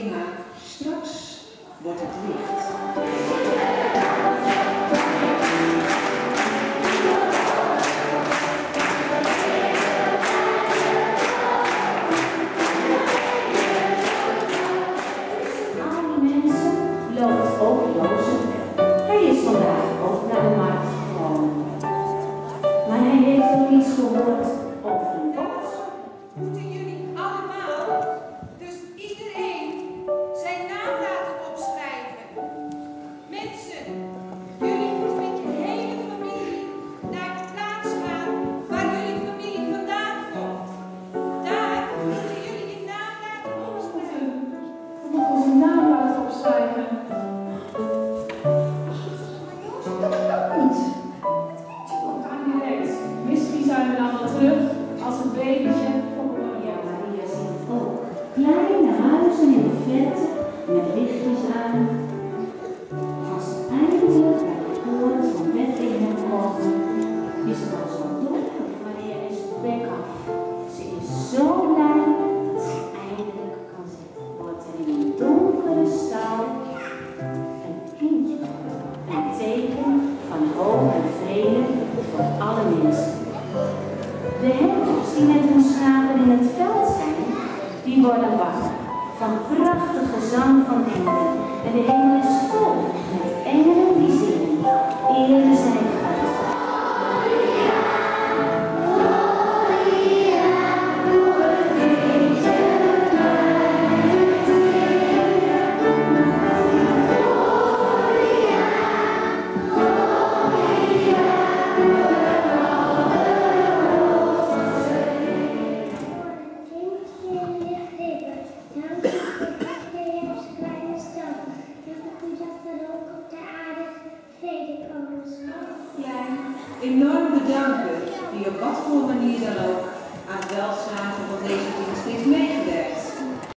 thema Straks wordt het licht. Al die mensen lopen ook Jozef. Hij is vandaag ook naar de markt gekomen. Maar hij heeft nog iets gehoord over een bos. Moeten jullie allemaal, dus iedereen, zijn naam laten opschrijven. Mensen, jullie moeten met je hele familie naar de plaats gaan waar jullie familie vandaan komt. Daar moeten jullie je naam laten opschrijven. We moeten onze naam laten opschrijven. Maar Jozef, dat kan niet. Het kindje komt aan direct. Misschien zijn we dan wel terug als een babytje voor Maria. Maria ziet ook kleine huizen in de verte met lichtjes aan. Als ze eindelijk bij de poort van Bethlehem komen, is het al zo donker. Maria is op weg af. Ze is zo blij dat ze eindelijk kan zitten. Wordt er in een donkere stal een kindje geboren. Een teken van hoop en vrede voor alle mensen. De herders die met hun schapen in het veld zijn, die worden wakker van prachtig gezang van engelen. En de hemel is vol met engelen die zingen. Ere zij God. Enorm bedanken wie op wat voor manier dan ook aan het welslagen van deze dienst heeft meegedaan.